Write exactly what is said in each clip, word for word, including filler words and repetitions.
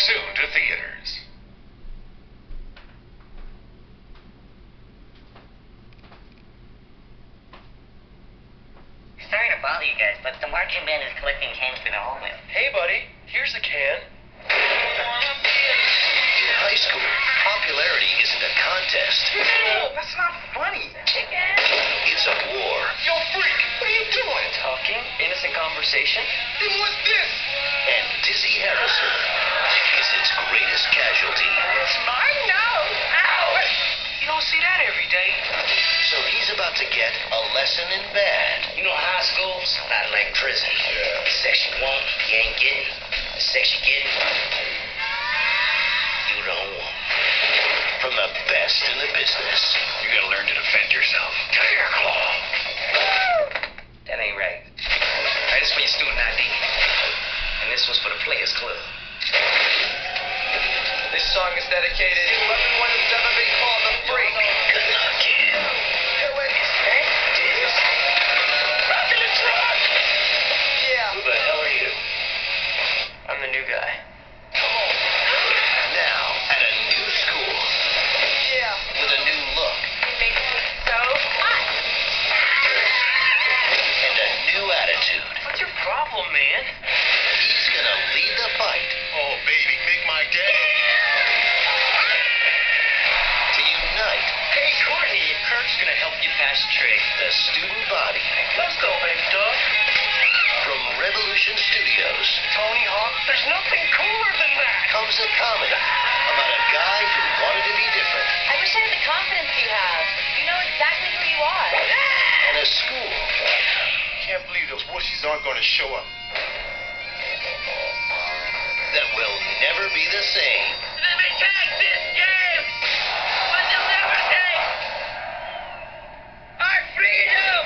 soon to theaters. Sorry to bother you guys, but the marching band is collecting cans for the homeless. Hey, buddy, here's a can. In high school, popularity isn't a contest. No, that's not funny. It's a war. Yo, freak, what are you doing? Talking? Innocent conversation? Then what's this? And Dizzy Harrison is its greatest casualty. It's mine now. Ow! You don't see that every day. So he's about to get a lesson in bad. You know, high school's not like prison. Yeah. The sex you want, you ain't getting. The sex you getting, you don't want. From the best in the business. You gotta learn to defend yourself. Tiger Claw. That ain't right. Right, this for your student I D. And this was for the Players Club. This song is dedicated to everyone who's ever been called a freak. Good luck, kid. Hey, wait. Hey, Jesus. Back in the truck! Yeah. Who the hell are you? I'm the new guy. Come on. Now, at a new school, Yeah. with a new look It makes me so hot. and a new attitude, What's your problem, man? he's gonna lead the fight Oh, baby, make my day. to unite Hey, Courtney, Kirk's gonna help you pass the trick. the student body. Let's go, baby dog. From Revolution Studios Tony Hawk, there's nothing cooler than that. comes a comedy about a guy who wanted to be different, I wish I had the confidence you have. You know exactly who you are. and a school Can't believe those wussies aren't gonna show up. that will never be the same. Let me take this game, but you'll never take our freedom.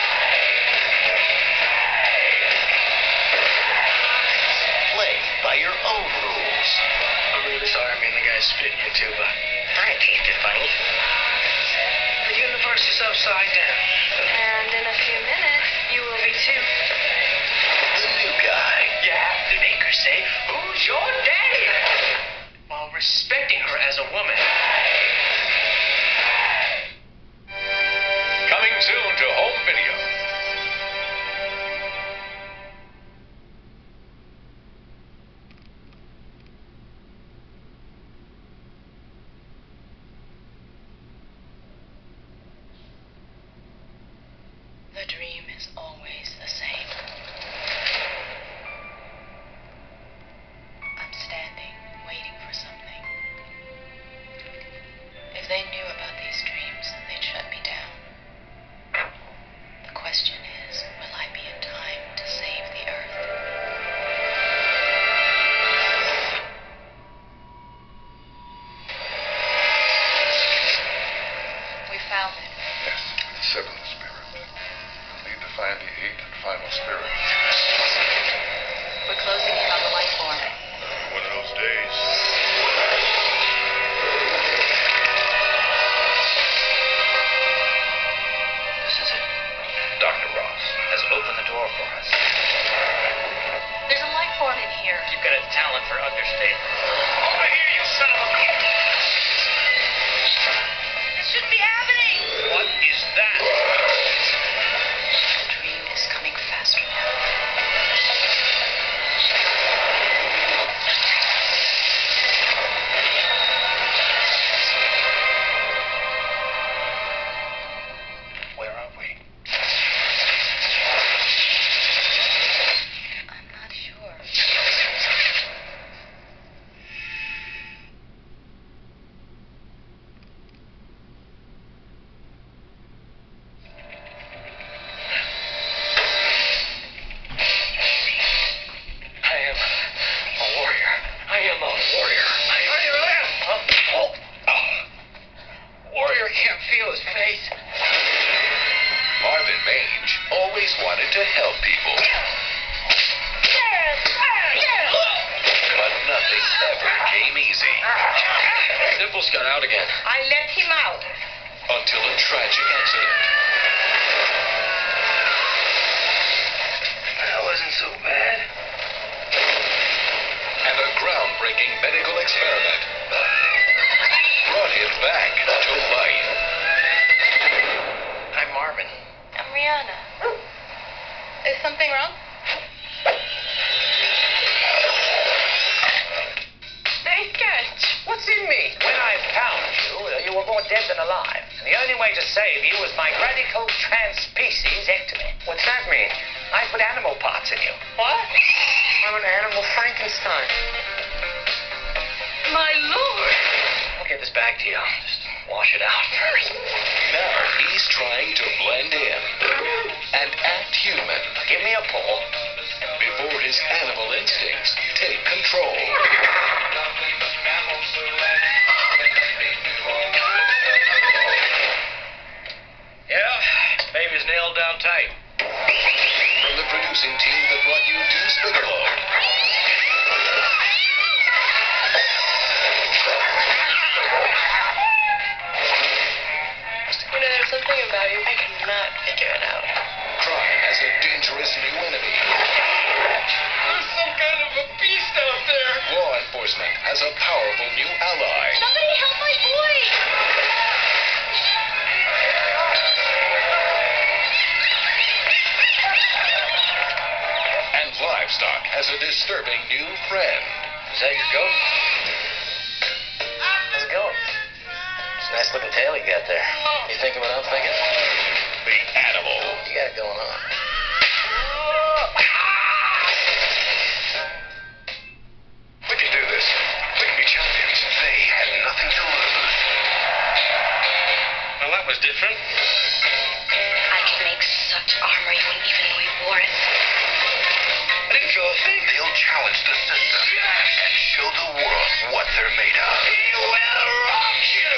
Play by your own rules. I'm really sorry I'm the guy spitting your tuba. I tasted funny. The universe is upside down. And in a few minutes, you will be too. The new guy. You have to make her say, who's your daddy? While respecting her as a woman. Coming soon to home video. The dream is always the same. I'm standing, waiting for something. If they knew about these dreams, they'd shut me down. The question is, will I be in time to save the Earth? We found it. Yes, the seventh spirit. You'll need to find the eighth and final spirit. We're closing in on the life form. One of those days. This is it. Doctor Ross has opened the door for us. There's a life form in here. You've got a talent for understatement. Over here, you son of a... This shouldn't be happening! What is that? The dream is coming faster now. Where are we? I'm not sure. I am a warrior. I am a warrior. I am... Huh? Oh. Oh. Warrior can't feel his face. Marvin Mange always wanted to help people. But nothing ever came easy. Nipples got out again. I let him out. Until a tragic accident. That wasn't so bad. And a groundbreaking medical experiment brought him back to life. I'm Marvin. I'm Rihanna. Is something wrong? Nice catch. What's in me? When I found you, you were more dead than alive. And the only way to save you was my radical transpeciesectomy. What's that mean? I put animal parts in you. What? I'm an animal Frankenstein. My lord. I'll get this back to you. Just wash it out first. Now he's trying to blend in and act human Give me a pull. before his animal instincts take control. Yeah, baby's nailed down tight. From the producing team that brought you Deuce Bigelow, You know, there's something about you I cannot figure it out. crime has a dangerous new enemy. There's some kind of a beast out there. Law enforcement has a powerful new ally. Somebody help my boy! And livestock has a disturbing new friend. Is that your goat? How's it going? It's a nice looking tail you got there. You thinking what I'm thinking? The animal. You got it going on. We can do this. We can be champions. They had nothing to lose. Well, that was different. I can make such armor you wouldn't even know you wore it. But it's your thing. They'll challenge the system and show the world what they're made of. He will rock you.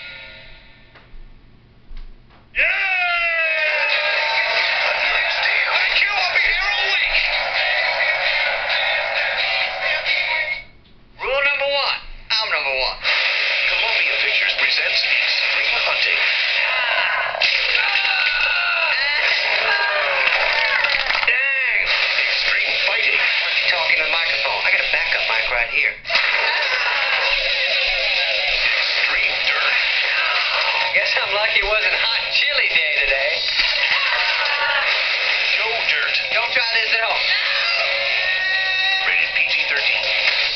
A Knight's Tale. Thank you. I'll be here all week. Rule number one. I'm number one. Columbia Pictures presents Extreme Hunting. Dang. Extreme Fighting. Why aren't you talking to the microphone? I got a backup mic right here. Extreme Dirt. I guess I'm lucky it wasn't hot chili day today. Show Dirt. Don't try this at home. Rated P G thirteen.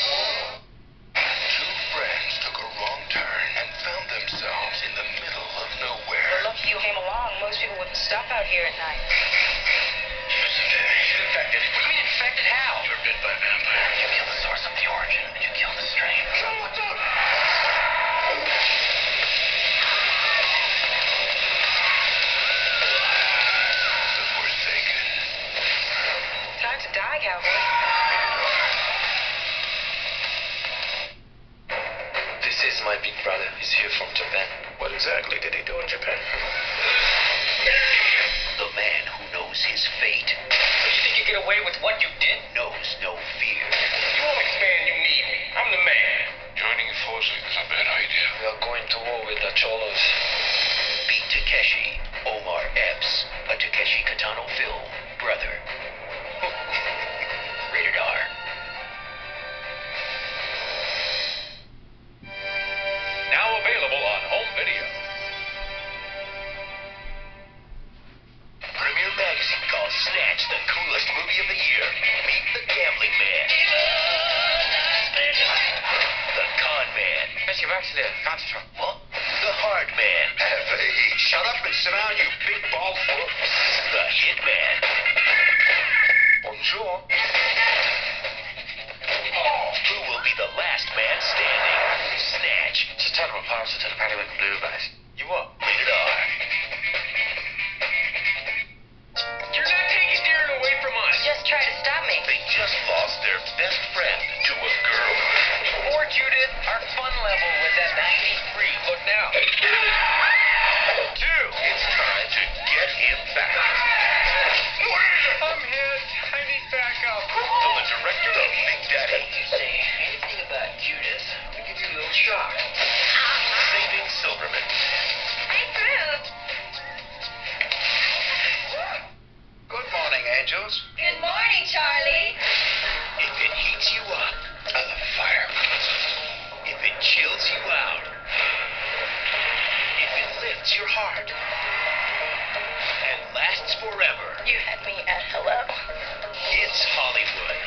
Two friends took a wrong turn and found themselves in the middle of nowhere. Lucky you came along. Most people wouldn't stop out here at night. She's infected. What do you mean infected? How? You were bit by a vampire. You killed the source of the origin. Did you kill the strain? What's up? The Forsaken. Time to die, cowboy. This is my big brother. He's here from Japan. What exactly did he do in Japan? The man who knows his fate So you think you get away with what you did? knows no fear. You won't expand, you need me. I'm the man. Joining forces is a bad idea. We are going to war with the Cholos. Beat Takeshi, Omar Epps, a Takeshi Kitano film, Brother. Rated R. Now available on home video. Premiere Magazine calls Snatch the coolest movie of the year. Meet the Gambling Man. The Con Man. What? The Hard Man. Shut up and sit down, you big bald fool. The Hitman. Bonjour. Who will be the last man standing? Snatch. It's a terrible parasite to the Pelican Blueberries. You up? Rated R. You're not taking Darren away from us. Just try to stop me. They just lost their best friend to a girl. Poor Judith, our fun level was at ninety-three. Look now. Two. It's time to get him back. I'm hit. I need backup. From the director of Big Daddy. You say anything about Judith, we give you a little shock. Saving Silverman. Hey, Bruce. Good morning, angels. Good morning, Charlie. If it heats you up, Uh, fire. heart and lasts forever. You had me at hello. It's Hollywood.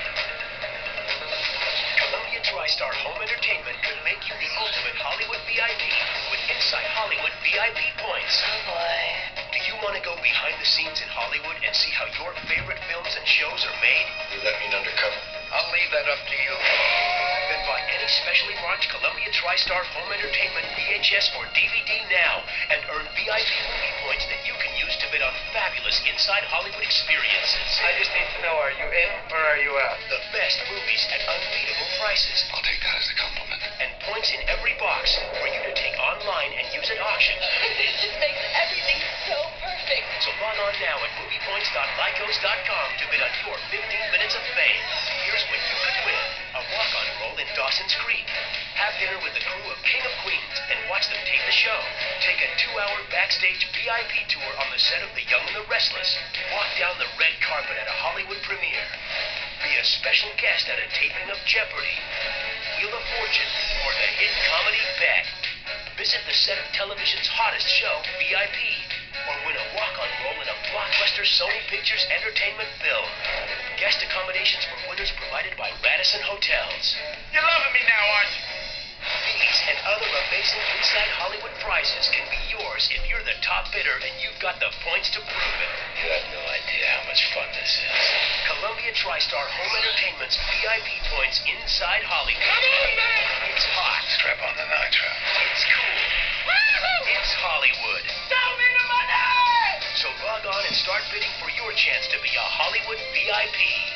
Columbia TriStar Home Entertainment could make you the ultimate Hollywood V I P with Inside Hollywood V I P points. Oh boy. Do you want to go behind the scenes in Hollywood and see how your favorite films and shows are made? Does that mean undercover? I'll leave that up to you. Then buy any specially marked Columbia TriStar Home Entertainment V H S or D V D now and earn V I P movie points that you can use to bid on fabulous Inside Hollywood experiences. I just need to know, are you in or are you out? The best movies at unbeatable prices. I'll take that as a compliment. And points in every box for you to take online and use at auction. This just makes everything so perfect. So log on now at movie points dot lycos dot com to bid on your fifteen minutes of fame. Here's what you could win. A walk-on role in Dawson's Creek. Have dinner with the crew of King of Queens and watch them tape the show. Take a two-hour backstage V I P tour on the set of The Young and the Restless. Walk down the red carpet at a Hollywood premiere. Be a special guest at a taping of Jeopardy, Wheel of Fortune, or the hit comedy Bet. Visit the set of television's hottest show, V I P, or win a walk-on role in a blockbuster Sony Pictures Entertainment film. Guest accommodations for winners provided by Radisson Hotels. You're loving me now, aren't you? These and other amazing Inside Hollywood prizes can be yours if you're the top bidder and you've got the points to prove it. You have no idea how much fun this is. Columbia TriStar Home Entertainment's V I P points Inside Hollywood. Come on, man! It's hot. Strap on the nitro. It's cool. It's Hollywood. Show me the money! So log on and start bidding for your chance to be a Hollywood V I P.